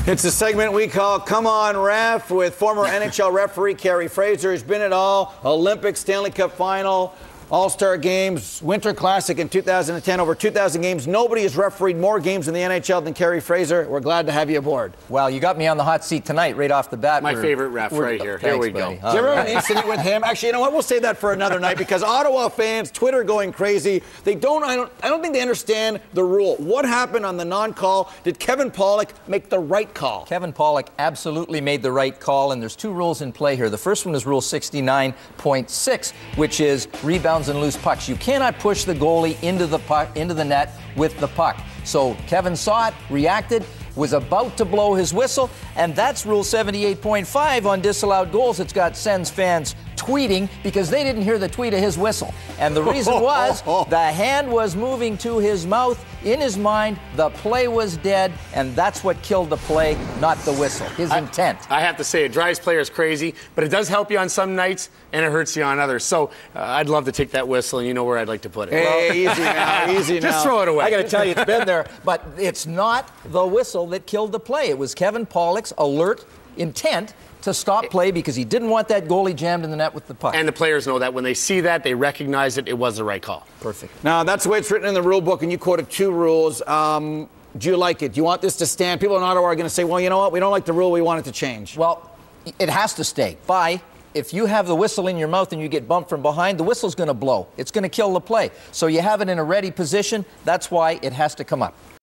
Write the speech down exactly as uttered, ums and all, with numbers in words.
It's a segment we call Come On Ref with former N H L referee Kerry Fraser. He's been at all Olympics, Stanley Cup Final, All-Star Games, Winter Classic in two thousand ten, over two thousand games. Nobody has refereed more games in the N H L than Kerry Fraser. We're glad to have you aboard. Well, you got me on the hot seat tonight, right off the bat. My we're, favorite ref right here. Here we go. Do you ever have an incident with him? Actually, you know what? We'll save that for another night because Ottawa fans, Twitter going crazy. They don't I, don't. I don't think they understand the rule. What happened on the non-call? Did Kevin Pollock make the right call? Kevin Pollock absolutely made the right call, and there's two rules in play here. The first one is Rule sixty-nine point six, which is rebounds and loose pucks. You cannot push the goalie into the puck, into the net with the puck. So Kevin saw it, reacted, was about to blow his whistle, and that's Rule seventy-eight point five on disallowed goals. It's got Sens fans tweeting because they didn't hear the tweet of his whistle. And the reason was the hand was moving to his mouth. In his mind, the play was dead, and that's what killed the play, not the whistle, his I, intent. I have to say, it drives players crazy, but it does help you on some nights, and it hurts you on others. So uh, I'd love to take that whistle, and you know where I'd like to put it. Hey, well, easy now, easy now. Just throw it away. I got to tell you, it's been there, but it's not the whistle that killed the play. It was Kevin Pollock's alert intent to stop play because he didn't want that goalie jammed in the net with the puck. And the players know that. When they see that, they recognize it. It was the right call. Perfect. Now, that's the way it's written in the rule book, and you quoted two rules. Um, do you like it? Do you want this to stand? People in Ottawa are going to say, well, you know what? We don't like the rule. We want it to change. Well, it has to stay. Bye. If you have the whistle in your mouth and you get bumped from behind, the whistle's going to blow. It's going to kill the play. So you have it in a ready position. That's why it has to come up.